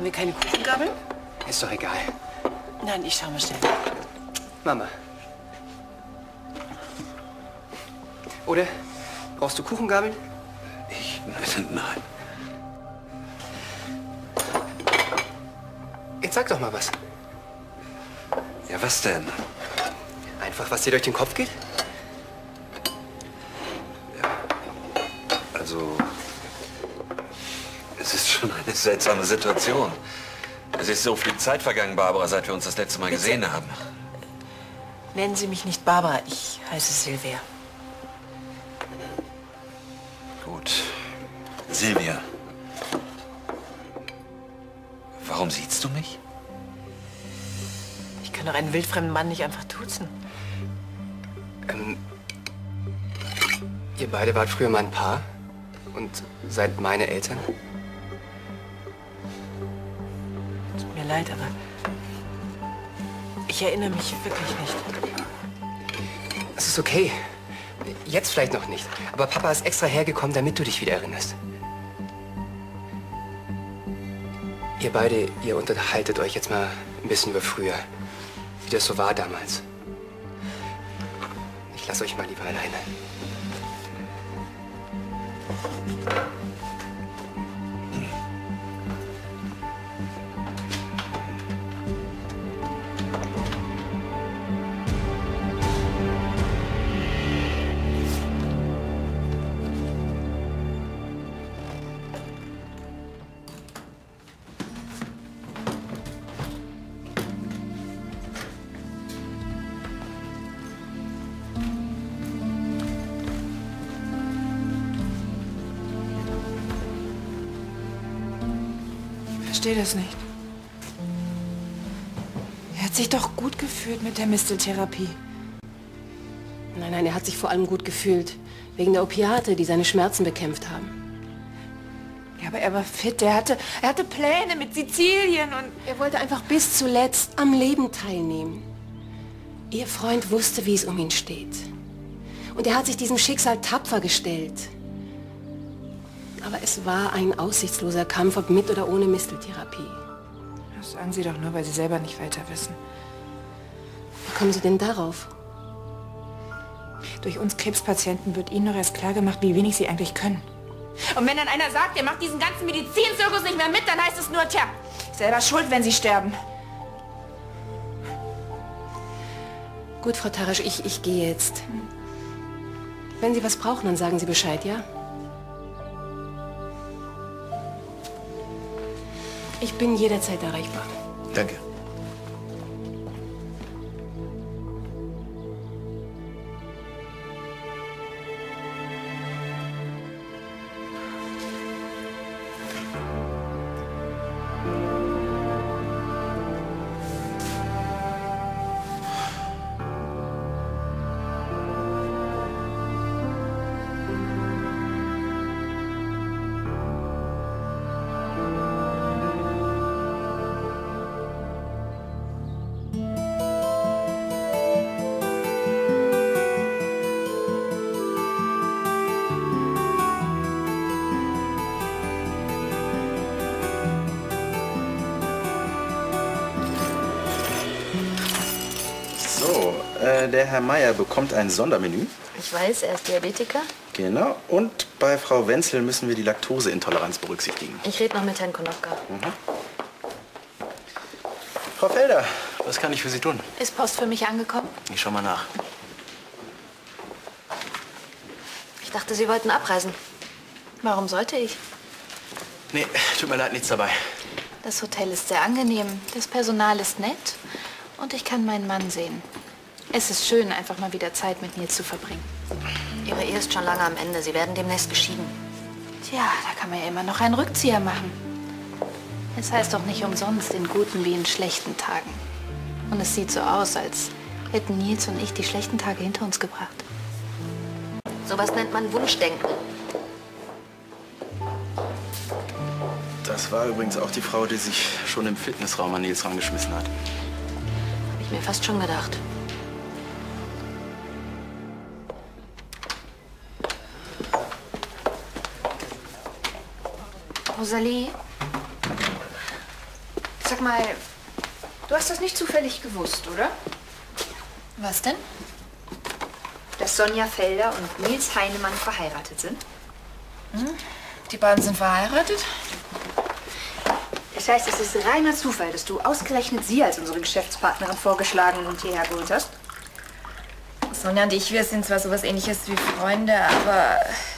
Haben wir keine Kuchengabel? Ist doch egal. Nein, ich schau mal schnell. Mama. Oder? Brauchst du Kuchengabeln? Nein. Jetzt sag doch mal was. Ja, was denn? Einfach, was dir durch den Kopf geht? Also, es ist schon eine seltsame Situation. Es ist so viel Zeit vergangen, Barbara, seit wir uns das letzte Mal gesehen haben. Nennen Sie mich nicht Barbara, ich heiße Silvia. Gut. Silvia. Warum siehst du mich? Ich kann doch einen wildfremden Mann nicht einfach duzen. Ihr beide wart früher mal ein Paar und seid meine Eltern. Tut mir leid, aber ich erinnere mich wirklich nicht. Es ist okay. Jetzt vielleicht noch nicht. Aber Papa ist extra hergekommen, damit du dich wieder erinnerst. Ihr beide, ihr unterhaltet euch jetzt mal ein bisschen über früher. Wie das so war damals. Ich lasse euch mal lieber alleine. Ich verstehe das nicht. Er hat sich doch gut gefühlt mit der Misteltherapie. Nein, er hat sich vor allem gut gefühlt. Wegen der Opiate, die seine Schmerzen bekämpft haben. Ja, aber er war fit. Er hatte Pläne mit Sizilien und... Er wollte einfach bis zuletzt am Leben teilnehmen. Ihr Freund wusste, wie es um ihn steht. Und er hat sich diesem Schicksal tapfer gestellt. Aber es war ein aussichtsloser Kampf, ob mit oder ohne Misteltherapie. Das sagen Sie doch nur, weil Sie selber nicht weiter wissen. Wie kommen Sie denn darauf? Durch uns Krebspatienten wird Ihnen doch erst klar gemacht, wie wenig Sie eigentlich können. Und wenn dann einer sagt, er macht diesen ganzen Medizinzirkus nicht mehr mit, dann heißt es nur, tja, selber schuld, wenn Sie sterben. Gut, Frau Tarasch, ich gehe jetzt. Wenn Sie was brauchen, dann sagen Sie Bescheid, ja? Ich bin jederzeit erreichbar. Danke. Der Herr Meier bekommt ein Sondermenü. Ich weiß, er ist Diabetiker. Genau. Und bei Frau Wenzel müssen wir die Laktoseintoleranz berücksichtigen. Ich rede noch mit Herrn Konopka. Frau Felder, was kann ich für Sie tun? Ist Post für mich angekommen? Ich schau mal nach. Ich dachte, Sie wollten abreisen. Warum sollte ich? Nee, tut mir leid, nichts dabei. Das Hotel ist sehr angenehm, das Personal ist nett und ich kann meinen Mann sehen. Es ist schön, einfach mal wieder Zeit mit mir zu verbringen. Ihre Ehe ist schon lange am Ende. Sie werden demnächst geschieden. Tja, da kann man ja immer noch einen Rückzieher machen. Es heißt doch nicht umsonst in guten wie in schlechten Tagen. Und es sieht so aus, als hätten Nils und ich die schlechten Tage hinter uns gebracht. Sowas nennt man Wunschdenken. Das war übrigens auch die Frau, die sich schon im Fitnessraum an Nils rangeschmissen hat. Hab ich mir fast schon gedacht. Rosalie, Sag mal, du hast das nicht zufällig gewusst, oder? Was denn? Dass Sonja Felder und Nils Heinemann verheiratet sind? Die beiden sind verheiratet? Das heißt, es ist reiner Zufall, dass du ausgerechnet sie als unsere Geschäftspartnerin vorgeschlagen und hierher geholt hast? Sonja und ich, wir sind zwar sowas Ähnliches wie Freunde, aber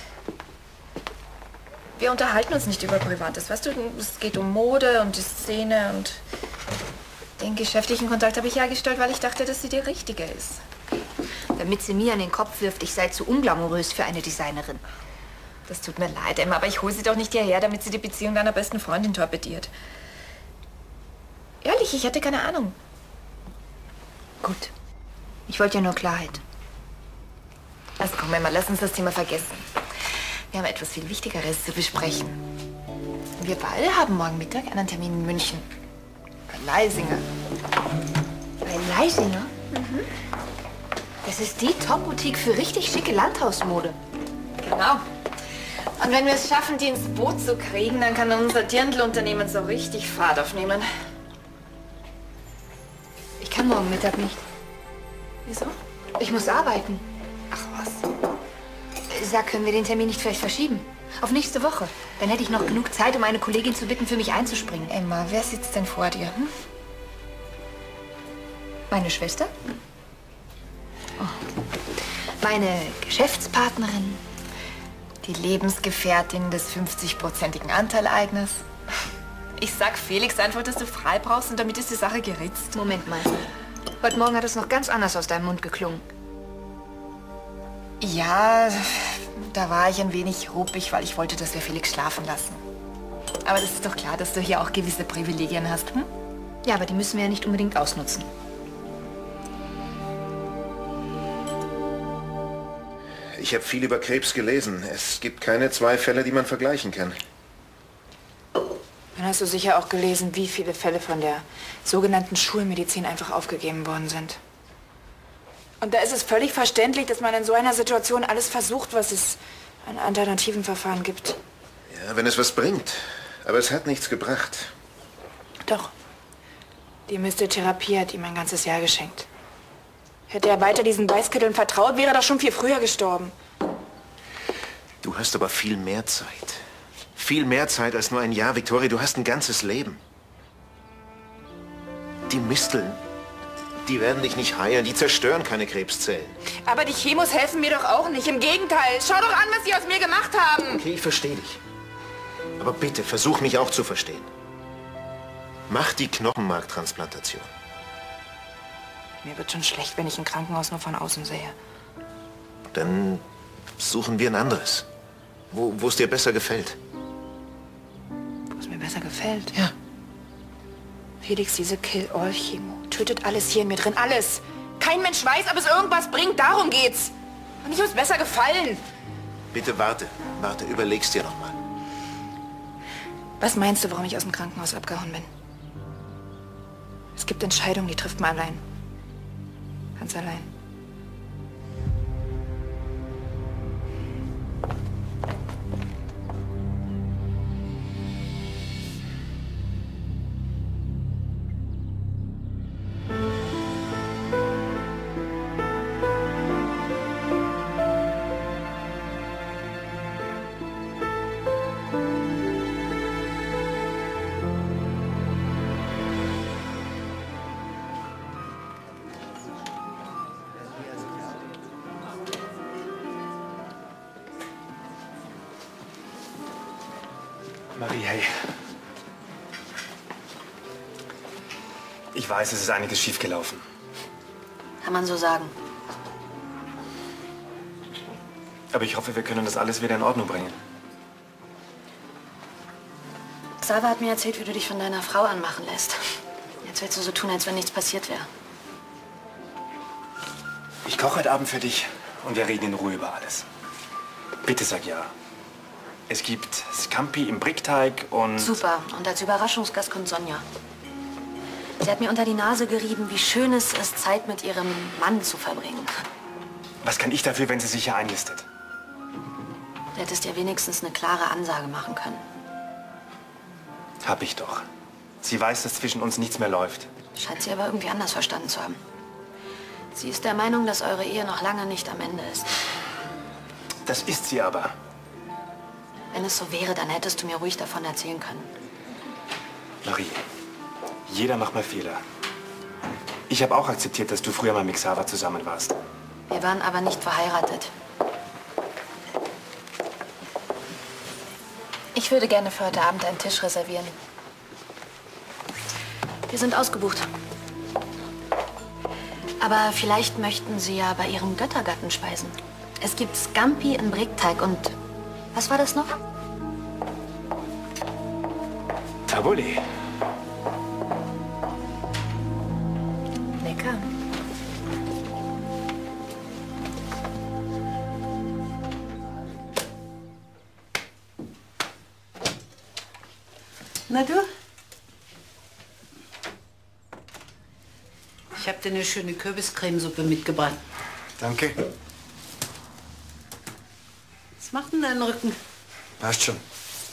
wir unterhalten uns nicht über Privates. Weißt du, es geht um Mode und die Szene und den geschäftlichen Kontakt habe ich hergestellt, weil ich dachte, dass sie die richtige ist. Damit sie mir an den Kopf wirft, ich sei zu unglamourös für eine Designerin. Das tut mir leid, Emma, aber ich hole sie doch nicht hierher, damit sie die Beziehung deiner besten Freundin torpediert. Ehrlich, ich hatte keine Ahnung. Gut. Ich wollte ja nur Klarheit. Also komm, Emma, lass uns das Thema vergessen. Wir haben etwas viel Wichtigeres zu besprechen. Wir beide haben morgen Mittag einen Termin in München. Bei Leisinger. Bei Leisinger? Das ist die Top-Boutique für richtig schicke Landhausmode. Genau. Und wenn wir es schaffen, die ins Boot zu kriegen, dann kann unser Dirndl-Unternehmen so richtig Fahrt aufnehmen. Ich kann morgen Mittag nicht. Wieso? Ich muss arbeiten. Ach was. Sag, können wir den Termin nicht vielleicht verschieben? Auf nächste Woche. Dann hätte ich noch genug Zeit, um eine Kollegin zu bitten, für mich einzuspringen. Emma, wer sitzt denn vor dir? Meine Schwester? Oh. Meine Geschäftspartnerin? Die Lebensgefährtin des 50-prozentigen Anteileigners. Ich sag Felix einfach, dass du frei brauchst und damit ist die Sache geritzt. Moment mal. Heute Morgen hat es noch ganz anders aus deinem Mund geklungen. Ja, da war ich ein wenig ruppig, weil ich wollte, dass wir Felix schlafen lassen. Aber das ist doch klar, dass du hier auch gewisse Privilegien hast, hm? Ja, aber die müssen wir ja nicht unbedingt ausnutzen. Ich habe viel über Krebs gelesen. Es gibt keine zwei Fälle, die man vergleichen kann. Dann hast du sicher auch gelesen, wie viele Fälle von der sogenannten Schulmedizin einfach aufgegeben worden sind. Und da ist es völlig verständlich, dass man in so einer Situation alles versucht, was es an alternativen Verfahren gibt. Ja, wenn es was bringt. Aber es hat nichts gebracht. Doch. Die Mystetherapie hat ihm ein ganzes Jahr geschenkt. Hätte er weiter diesen Weißkitteln vertraut, wäre er doch schon viel früher gestorben. Du hast aber viel mehr Zeit. Viel mehr Zeit als nur ein Jahr, Victoria. Du hast ein ganzes Leben. Die Misteln, die werden dich nicht heilen. Die zerstören keine Krebszellen. Aber die Chemos helfen mir doch auch nicht. Im Gegenteil. Schau doch an, was sie aus mir gemacht haben. Okay, ich verstehe dich. Aber bitte, versuch mich auch zu verstehen. Mach die Knochenmarktransplantation. Mir wird schon schlecht, wenn ich ein Krankenhaus nur von außen sehe. Dann suchen wir ein anderes. Wo es dir besser gefällt. Wo es mir besser gefällt? Ja. Felix, diese Kill-All-Chemo tötet alles hier in mir drin. Alles. Kein Mensch weiß, ob es irgendwas bringt. Darum geht's. Und nicht ums besser gefallen. Bitte warte. Warte, überleg's dir noch mal. Was meinst du, warum ich aus dem Krankenhaus abgehauen bin? Es gibt Entscheidungen, die trifft man allein. Ganz allein. Marie, hey. Ich weiß, es ist einiges schiefgelaufen. Kann man so sagen. Aber ich hoffe, wir können das alles wieder in Ordnung bringen. Salva hat mir erzählt, wie du dich von deiner Frau anmachen lässt. Jetzt willst du so tun, als wenn nichts passiert wäre. Ich koche heute Abend für dich und wir reden in Ruhe über alles. Bitte sag ja. Es gibt Scampi im Brickteig und... Super. Und als Überraschungsgast kommt Sonja. Sie hat mir unter die Nase gerieben, wie schön es ist, Zeit mit ihrem Mann zu verbringen. Was kann ich dafür, wenn sie sich hier einlistet? Du hättest ihr wenigstens eine klare Ansage machen können. Hab ich doch. Sie weiß, dass zwischen uns nichts mehr läuft. Scheint sie aber irgendwie anders verstanden zu haben. Sie ist der Meinung, dass eure Ehe noch lange nicht am Ende ist. Das ist sie aber. Wenn es so wäre, dann hättest du mir ruhig davon erzählen können. Marie, jeder macht mal Fehler. Ich habe auch akzeptiert, dass du früher mal mit Xaver zusammen warst. Wir waren aber nicht verheiratet. Ich würde gerne für heute Abend einen Tisch reservieren. Wir sind ausgebucht. Aber vielleicht möchten Sie ja bei Ihrem Göttergatten speisen. Es gibt Scampi in Brickteig und... Was war das noch? Tabbouleh. Lecker. Na du? Ich habe dir eine schöne Kürbiscremesuppe mitgebracht. Danke. Was macht denn dein Rücken? Passt schon.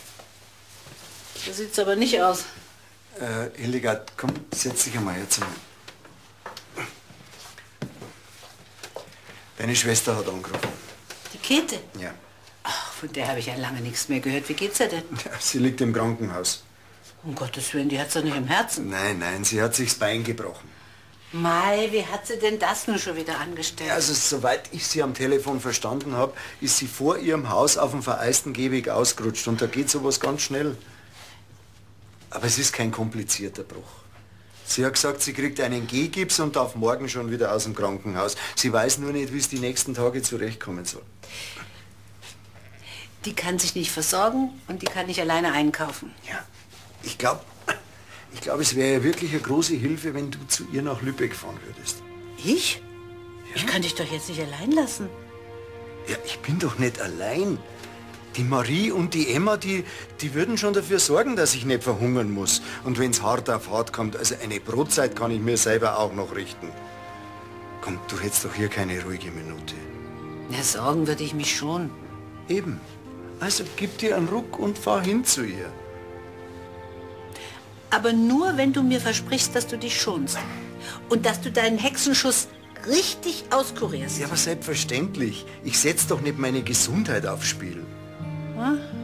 So sieht's aber nicht aus. Hildegard, komm, setz dich einmal her zu mir. Deine Schwester hat angerufen. Die Käthe? Ja. Ach, von der habe ich ja lange nichts mehr gehört. Wie geht's ihr denn? Ja, sie liegt im Krankenhaus. Um Gottes Willen, die hat's doch nicht im Herzen. Nein, sie hat sich das Bein gebrochen. Mei, wie hat sie denn das nun schon wieder angestellt? Also, soweit ich sie am Telefon verstanden habe, ist sie vor ihrem Haus auf dem vereisten Gehweg ausgerutscht. Und da geht sowas ganz schnell. Aber es ist kein komplizierter Bruch. Sie hat gesagt, sie kriegt einen Gehgips und darf morgen schon wieder aus dem Krankenhaus. Sie weiß nur nicht, wie es die nächsten Tage zurechtkommen soll. Die kann sich nicht versorgen und die kann nicht alleine einkaufen. Ja, ich glaube, es wäre ja wirklich eine große Hilfe, wenn du zu ihr nach Lübeck fahren würdest. Ich? Ja? Ich kann dich doch jetzt nicht allein lassen. Ja, ich bin doch nicht allein. Die Marie und die Emma, die würden schon dafür sorgen, dass ich nicht verhungern muss. Und wenn es hart auf hart kommt, also eine Brotzeit kann ich mir selber auch noch richten. Komm, du hättest doch hier keine ruhige Minute. Ja, sorgen würde ich mich schon. Eben. Also gib dir einen Ruck und fahr hin zu ihr. Aber nur, wenn du mir versprichst, dass du dich schonst. Und dass du deinen Hexenschuss richtig auskurierst. Ja, aber selbstverständlich. Ich setze doch nicht meine Gesundheit aufs Spiel. Hm?